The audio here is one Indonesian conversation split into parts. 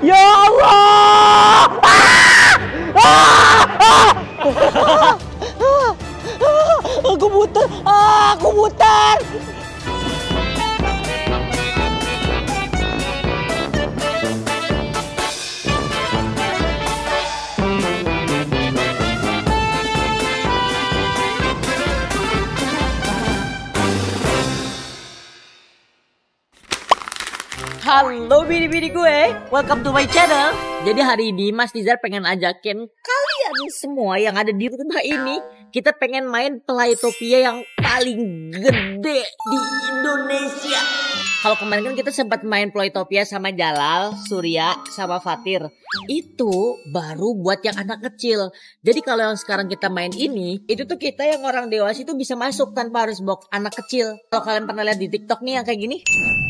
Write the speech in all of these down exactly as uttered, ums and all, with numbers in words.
Ya Allah! Ah! Ah! Ah! Aku buta, ah, aku buta. Halo bini-bini gue, welcome to my channel. Jadi hari ini Mas Nizar pengen ajakin kalian semua yang ada di rumah ini, kita pengen main Playtopia yang paling gede di Indonesia. Kalau kemarin kan kita sempat main Playtopia sama Jalal, Surya, sama Fatir. Itu baru buat yang anak kecil. Jadi kalau yang sekarang kita main ini, itu tuh kita yang orang dewasa itu bisa masuk tanpa harus bawa anak kecil. Kalau kalian pernah lihat di TikTok nih yang kayak gini.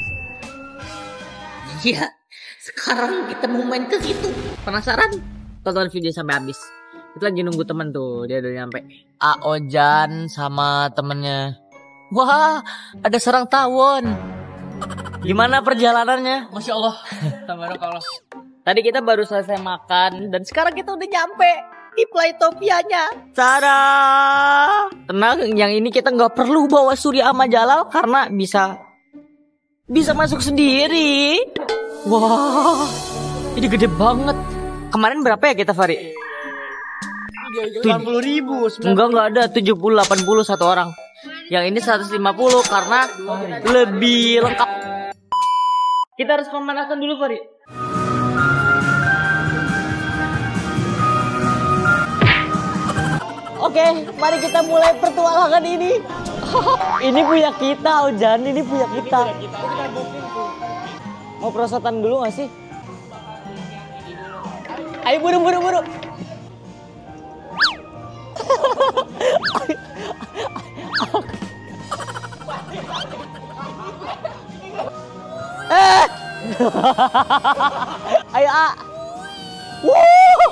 Iya, sekarang kita mau main ke situ. Penasaran? Tonton video sampai habis. Kita lagi nunggu temen tuh, dia udah nyampe. Aojan sama temennya. Wah, ada sarang tawon. Gimana perjalanannya? Masya Allah. Allah. Tadi kita baru selesai makan dan sekarang kita udah nyampe di Playtopianya. Tada! Tenang, yang ini kita nggak perlu bawa Surya sama Jalal karena bisa bisa masuk sendiri. Wah, ini gede banget. Kemarin berapa ya kita, Fari? delapan puluh ribu. Enggak, enggak ada. tujuh puluh, delapan puluh satu orang. Yang ini seratus lima puluh karena lebih lengkap. Kita harus pemanasan dulu, Fari. Oke, mari kita mulai pertualangan ini. Ini punya kita, Ojan. Ini punya kita. Mau perosotan dulu gak sih? Ayo buru buru buru. Eh. Ayo A. Wuh.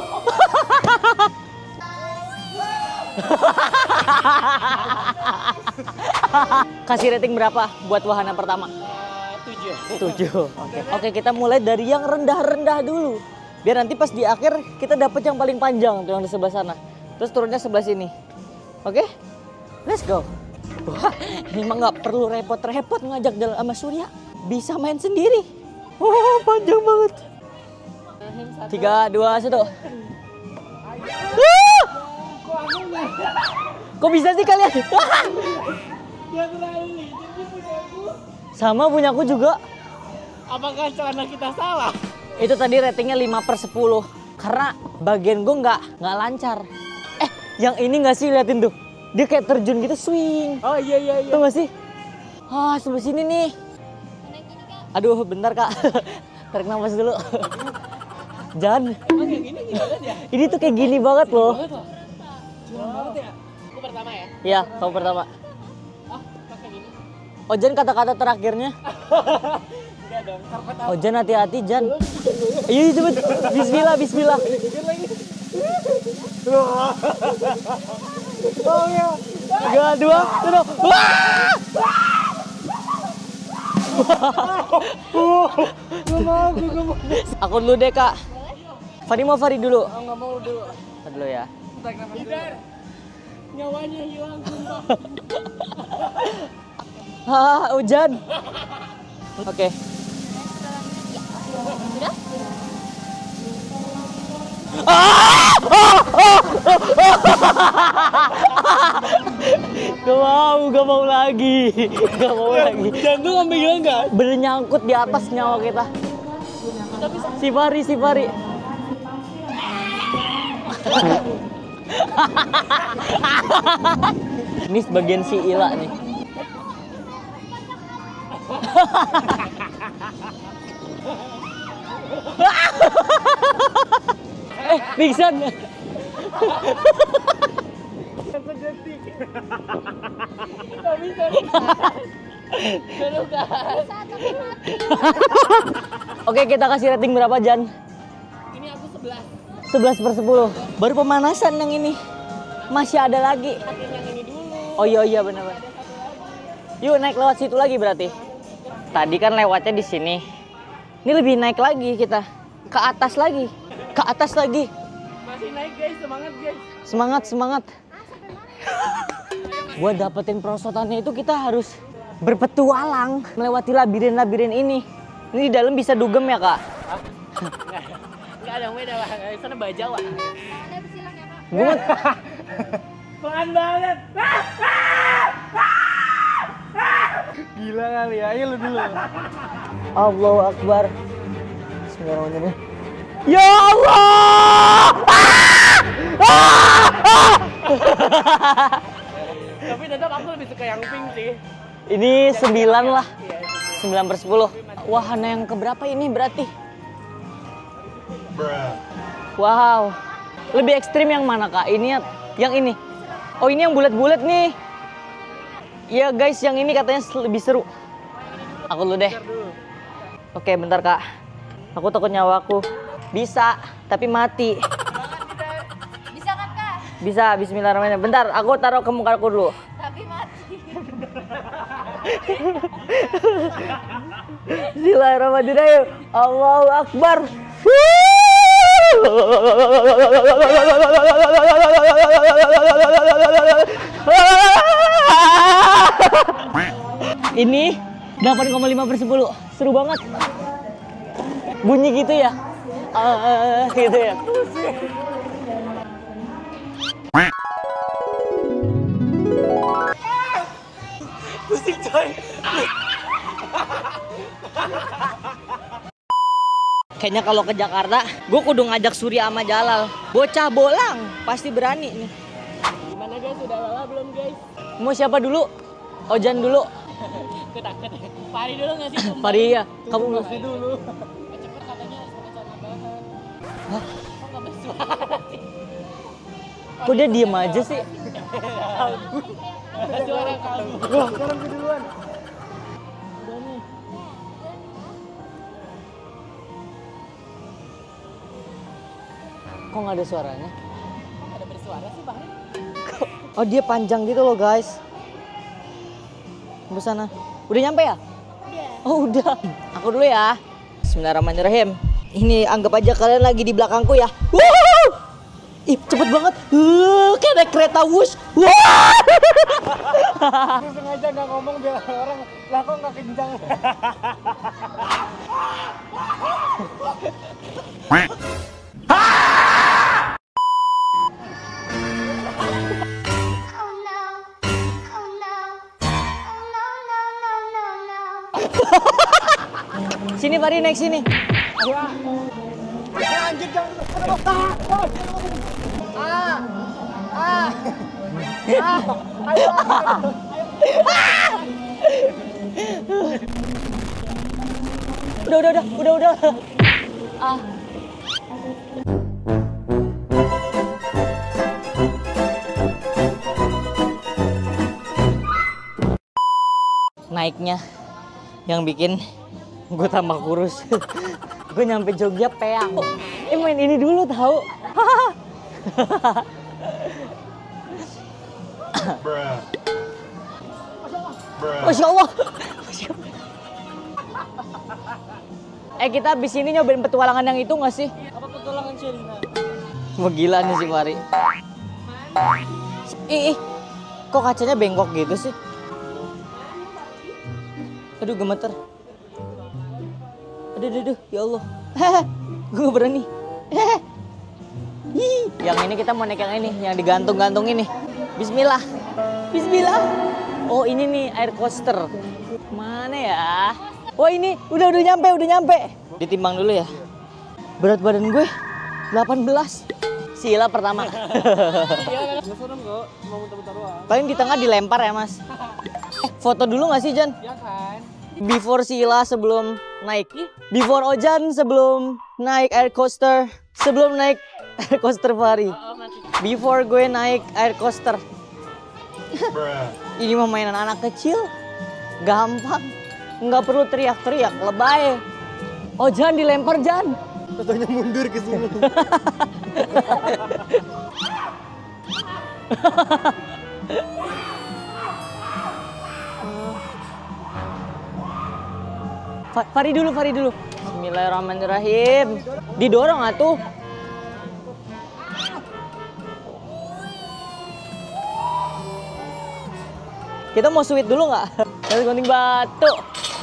Kasih rating berapa buat wahana pertama? Tujuh. Tujuh. Oke. Oke, kita mulai dari yang rendah-rendah dulu. Biar nanti pas di akhir kita dapat yang paling panjang tuh yang di sebelah sana. Terus turunnya sebelah sini. Oke? Let's go. Wah, ini mah nggak perlu repot-repot ngajak Jalal sama Surya. Bisa main sendiri. Wah, panjang banget. Tiga, dua, satu. Kok bisa sih kalian? Sama punyaku juga. Apakah celana kita salah? Itu tadi ratingnya lima per sepuluh. Karena bagian gue nggak nggak lancar. Eh, yang ini nggak sih, liatin tuh. Dia kayak terjun gitu, swing. Oh iya iya iya. Tuh nggak sih? Ah, sebelah sini nih. Aduh, bentar Kak. Tarik nafas dulu. Jangan. Oh, kayak gini gimana ya? Ini tuh kayak gini banget loh. Cuman banget ya. Aku pertama ya? Iya, kamu pertama. Oh, pakai gini. Ojan kata-kata terakhirnya. Enggak dong, karpet apa? Ojan hati-hati, Jan. Ayo cepet. Bismillah, bismillah. Oh iya. Tiga, dua, satu. Wah! Gak mau, gue gak mau. Aku dulu deh, Kak. Fari mau Fari dulu. Oh, gak mau dulu. Fari dulu ya. Tarik nafas dulu. Nyawanya hilang, sumpah. Hah, hujan. Oke. Sudah? Ah! Ah! Ah! Gak mau, gak mau lagi. Gak mau lagi. Jantung sampai hilang gak? Bener nyangkut di atas nyawa kita. Si Fari, si Fari. Ini sebagian si Ila nih. Eh, pingsan. Gak bisa. Oke, kita kasih rating berapa, Jan? Ini aku sebelas. sebelas per sepuluh. Baru pemanasan yang ini. Masih ada lagi. Yang ini dulu. Oh iya iya benar-benar. Yuk naik lewat situ lagi berarti. Tadi kan lewatnya di sini. Ini lebih naik lagi kita. Ke atas lagi. Ke atas lagi. Masih naik guys, semangat guys. Semangat, semangat. Buat dapetin perosotannya itu kita harus berpetualang melewati labirin-labirin ini. Ini di dalam bisa dugem ya, Kak? Enggak ada yang beda lah, sana bajawa. Gue mau... Pelan banget. Gila kali ya, ayo lu dulu. Allahu Akbar. Bismillahirrahmanirrahim. Ya Allah! Ah! Ah! Ah! Tapi tetap aku lebih suka yang pink sih. Ini sembilan lah. Iya, Sembilan per sepuluh. Wahana yang keberapa ini berarti? Wow. Lebih ekstrim yang mana, Kak? Ini yang ini. Oh, ini yang bulat-bulat nih. Iya guys, yang ini katanya lebih seru. Aku dulu deh. Oke, bentar, Kak. Aku takut nyawaku. Bisa, tapi mati. Bisa kan, Kak? Bisa, bismillahirrahmanirrahim. Bentar, aku taruh ke muka aku dulu. Tapi mati. Bismillahirrahmanirrahim. Allahu Akbar. Ini delapan koma lima per sepuluh. Seru banget. Bunyi gitu ya. Uh, gitu ya. Pusing coy. Kayaknya kalau ke Jakarta, gue kudu ngajak Surya sama Jalal. Bocah bolang, pasti berani nih. Gimana guys, udah lelah belum guys? Mau siapa dulu? Ojan dulu. Ketakut. Pari dulu nggak sih? Pari ya, kamu nggak? dulu. Cepet katanya harus pakai celana bahan. Hah? Kok nggak bersuara sih? Kok dia diem aja sih? Suara kamu. Wah, sekarang gue duluan. Udah nih. Kok nggak ada suaranya? Kok nggak ada bersuara sih, Bang? Oh, dia panjang gitu loh guys. Ke sana. Udah nyampe ya? Udah. Oh udah. Aku dulu ya. Bismillahirrahmanirrahim. Ini anggap aja kalian lagi di belakangku ya. Wuh! Ih, cepet banget. Uh, kayak ada kereta wush. Wah! Gue sengaja nggak ngomong biar orang lah kok nggak kencang. Sini Fari, naik sini. Ayo, ah. Anjir, jangan. Ah. Ah. Ah. Ayo. Udah, udah, udah, udah, udah. Ah. Naiknya yang bikin gue tambah kurus. Gue nyampe Jogja peang. Eh main ini dulu tahu. Masya Allah. Masya Allah. Eh kita abis ini nyobain petualangan yang itu nggak sih? Apa petualangan Sherina? Wah gila nih si Fari. Ih, ih, kok kacanya bengkok gitu sih? Aduh gemeter. Aduh, aduh, aduh, ya Allah. Gue berani. Yang ini kita mau naik yang ini, yang digantung-gantung ini. Bismillah. Bismillah. Oh ini nih air coaster. Mana ya? Oh ini udah udah nyampe, udah nyampe. Ditimbang dulu ya. Berat badan gue delapan belas. Sila pertama. Iya, nggak serem kok, cuma muter-muter doang. Paling di tengah dilempar ya mas. Eh, foto dulu nggak sih Jan? Ya kan? Before Sila sebelum naik. Before Ojan sebelum naik air coaster. Sebelum naik air coaster Fari. Before gue naik air coaster. Ini mah mainan anak kecil. Gampang. Nggak perlu teriak-teriak, lebay. Ojan dilempar Jan. Fotonya mundur ke sini. Fari dulu, Fari dulu. Bismillahirrahmanirrahim. Didorong atuh. Kita mau sweet dulu nggak? Kita gunting batu.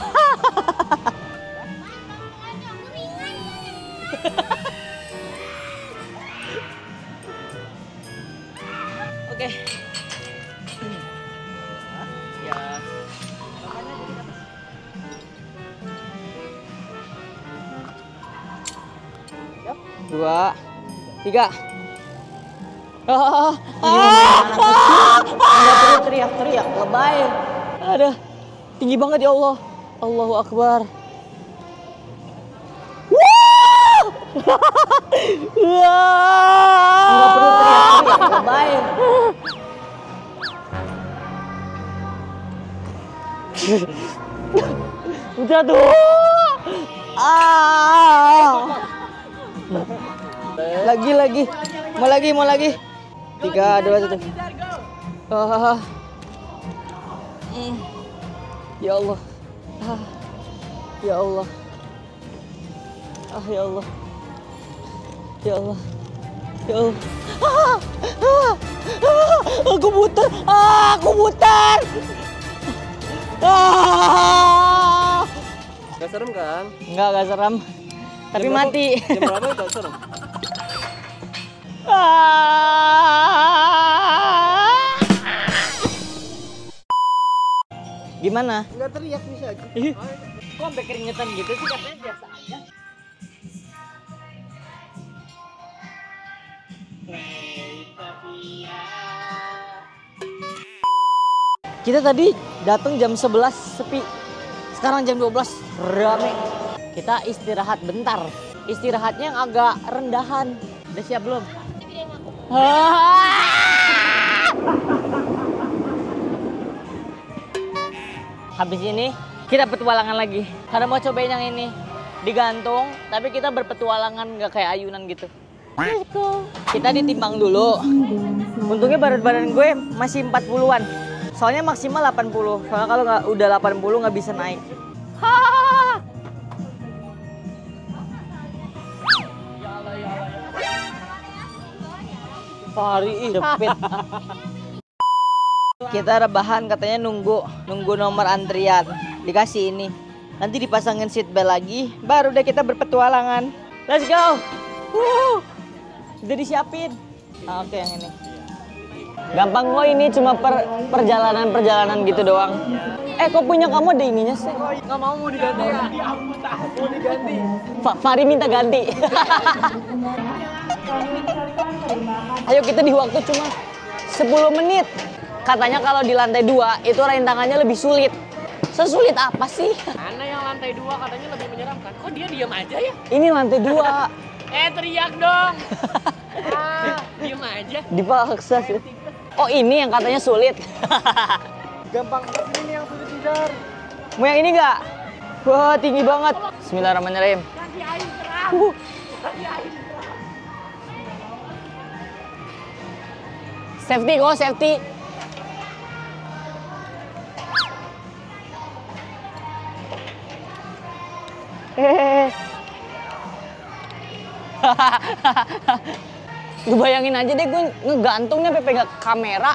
Oke. Ya. Dua, tiga. Ah, ah, ah, ah, teriak-teriak, lebay. Ada tinggi banget ya Allah. Allahu Akbar. Wah! Nggak perlu teriak-teriak, lebay. Udah tuh. Ah. Lagi lagi. Mau lagi, mau lagi. Tiga, dua, satu. Ah. Mm. Ya Allah. Ah. Ya Allah. Ah, ya Allah. Ya Allah. Ya Allah. Ah. Ah. Ah. Aku buta. Ah, aku buta. Ah. Gak serem kan? Enggak, gak serem. Tapi Jam mati. berapa- Jam berapa itu serem? Gimana? Enggak teriak bisa aja. Ih, kok sampai keringetan gitu sih, katanya biasa aja. Kita tadi datang jam sebelas sepi. Sekarang jam dua belas rame. Kita istirahat bentar. Istirahatnya yang agak rendahan. Udah siap belum? Habis ini kita petualangan lagi. Karena mau cobain yang ini. Digantung, tapi kita berpetualangan nggak kayak ayunan gitu. Let's go. Kita ditimbang dulu. Untungnya badan badan gue masih empat puluhan. Soalnya maksimal delapan puluh. Soalnya kalau nggak udah delapan puluh nggak bisa naik. Ha! Fahri ih depit. Kita rebahan katanya nunggu nunggu nomor antrian. Dikasih ini. Nanti dipasangin seat belt lagi, baru deh kita berpetualangan. Let's go. Wuh. Udah disiapin. Nah, oke yang ini. Gampang kok, ini cuma per, perjalanan-perjalanan gitu doang. Eh kok punya kamu ada ininya sih? Nggak mau mau diganti ya? Mau diganti. Fa Fahri minta ganti. Ayo kita di waktu cuma sepuluh menit. Katanya kalau di lantai dua itu rintangannya lebih sulit. Sesulit apa sih? Mana yang lantai dua katanya lebih menyeramkan? Kok dia diam aja ya? Ini lantai dua. Eh teriak dong. Ah, diam aja. Dipaksa sih. Oh ini yang katanya sulit. Gampang ini yang sulit tidar. Mau yang ini nggak? Wah tinggi banget. Bismillahirrahmanirrahim. Ganti air keras. Uh. Ganti air. Safety kok, safety. Hehehe. Gue bayangin aja deh gue ngegantungnya sampai pegang kamera.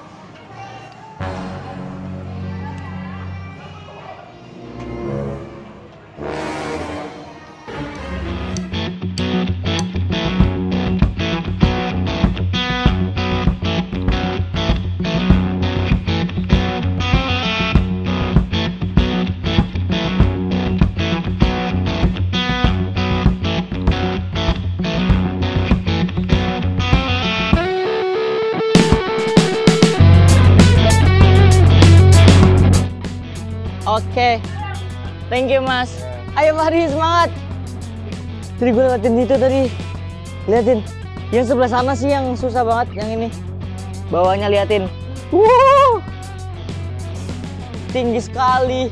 Oke, thank you mas. Ayo Fahri semangat. Tadi gue liatin itu tadi, liatin. Yang sebelah sana sih yang susah banget, yang ini. Bawahnya liatin. Wuh, tinggi sekali.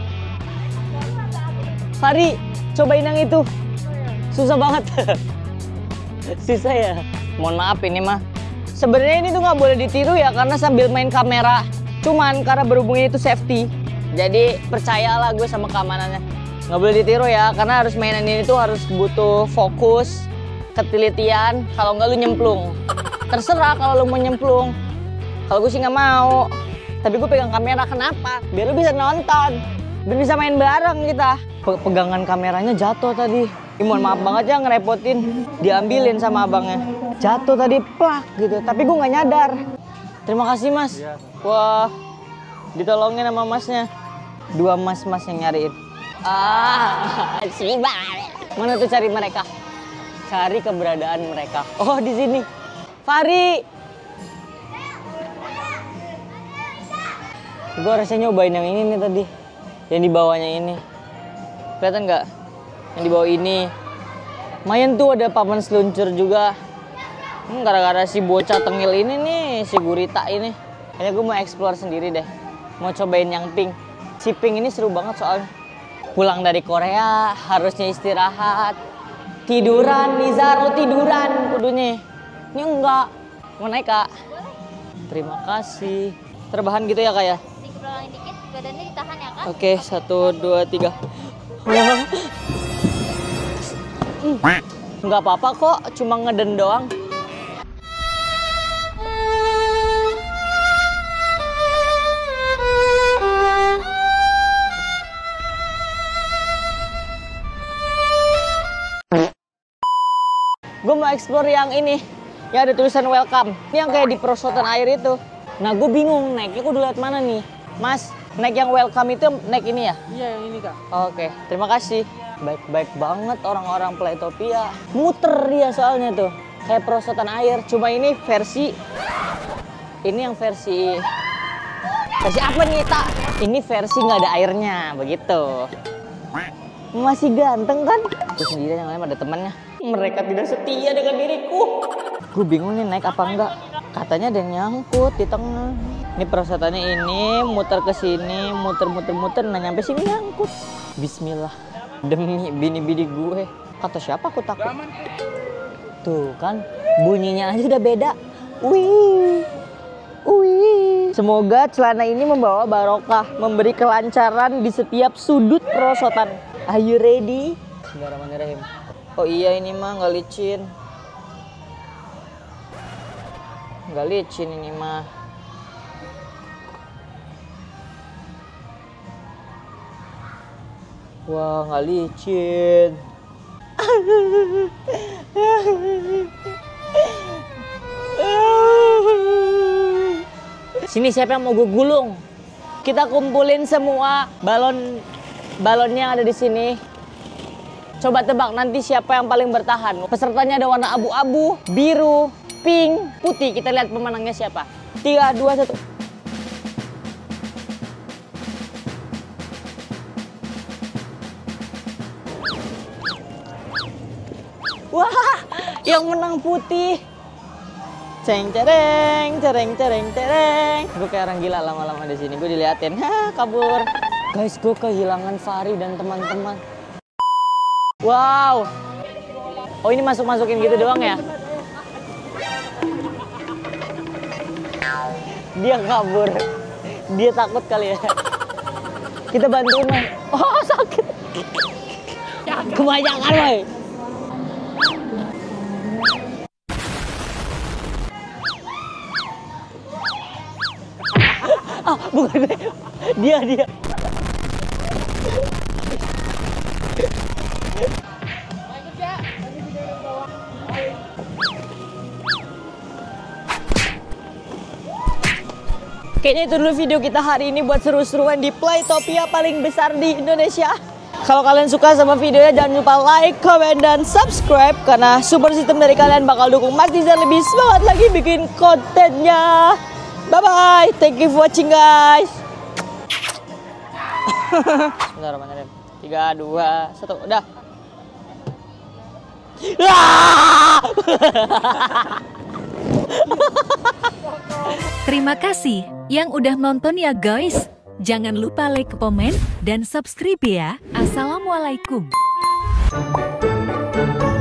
Fahri, cobain yang itu. Susah banget. Susah ya. Mohon maaf ini mah. Sebenarnya ini tuh nggak boleh ditiru ya karena sambil main kamera. Cuman karena berhubung ini tuh safety. Jadi percayalah gue sama keamanannya. Nggak boleh ditiru ya, karena harus mainan ini tuh harus butuh fokus, ketelitian. Kalau nggak lu nyemplung. Terserah kalau lu mau nyemplung. Kalau gue sih nggak mau. Tapi gue pegang kamera kenapa? Biar lu bisa nonton, biar bisa main bareng kita. Pegangan kameranya jatuh tadi. Ih, mohon maaf banget ya ngerepotin. Diambilin sama abangnya. Jatuh tadi plak gitu. Tapi gue nggak nyadar. Terima kasih mas. Wah, ditolongin sama masnya. Dua mas-mas yang nyariin. Ah, si banget. Mana tuh cari mereka? Cari keberadaan mereka. Oh, di sini. Fari. Gue rasanya nyobain yang ini nih tadi. Yang di bawahnya ini. Kelihatan nggak? Yang di bawah ini. Lumayan tuh ada papan seluncur juga. Hmm, gara-gara si bocah tengil ini nih, si gurita ini. Kayaknya gue mau explore sendiri deh. Mau cobain yang pink. Si pink ini seru banget soalnya. Pulang dari Korea, harusnya istirahat. Tiduran, Nizar, lu tiduran kudunya. Ini enggak. Mau naik, Kak? Terima kasih. Terbahan gitu ya, Kak ya? Dikebrolangin dikit, badannya ditahan ya kan? Oke, satu, dua, tiga. Enggak apa-apa kok, cuma ngeden doang. Gue mau explore yang ini, yang ada tulisan welcome. Ini yang kayak di perosotan air itu. Nah gue bingung naiknya kudu lihat mana nih. Mas, naik yang welcome itu naik ini ya? Iya yang ini kak. Oke, terima kasih. Baik-baik banget orang-orang Playtopia. Muter dia soalnya tuh. Kayak perosotan air. Cuma ini versi... Ini yang versi... Versi apa nih, Tak? Ini versi nggak ada airnya, begitu. Masih ganteng kan? Aku sendirian yang lain ada temannya. Mereka tidak setia dengan diriku. Gue bingung nih naik apa enggak. Katanya ada yang nyangkut di tengah. Ini perosotannya ini, muter ke sini, muter-muter-muter, nah nyampe sini nyangkut. Bismillah. Demi bini-bini gue. Kata siapa aku takut. Tuh kan, bunyinya aja udah beda. Wih. Wih. Semoga celana ini membawa barokah, memberi kelancaran di setiap sudut perosotan. Are you ready? Bismillahirrahmanirrahim. Oh iya ini mah nggak licin. Nggak licin ini mah. Wah nggak licin. Sini siapa yang mau gue gulung? Kita kumpulin semua balon balonnya yang ada di sini. Coba tebak nanti siapa yang paling bertahan. Pesertanya ada warna abu-abu, biru, pink, putih. Kita lihat pemenangnya siapa. Tiga, dua, satu. Wah, yang menang putih. Ceng cereng, cereng cereng cereng. Gue kayak orang gila lama-lama di sini. Gue diliatin, ha kabur. Guys, gue kehilangan Fari dan teman-teman. Wow. Oh ini masuk-masukin gitu doang ya? Dia kabur. Dia takut kali ya. Kita bantuin lah. Oh sakit. Kebanyakan woy. Ah bukan gue. Dia dia. Kayaknya itu dulu video kita hari ini buat seru-seruan di Playtopia paling besar di Indonesia. Kalau kalian suka sama videonya jangan lupa like, comment, dan subscribe. Karena support system dari kalian bakal dukung Mas Nizar lebih semangat lagi bikin kontennya. Bye-bye, thank you for watching guys. Bismillahirrahmanirrahim. Tiga, dua, satu, udah. Terima kasih yang udah nonton ya guys. Jangan lupa like, komen, dan subscribe ya. Assalamualaikum.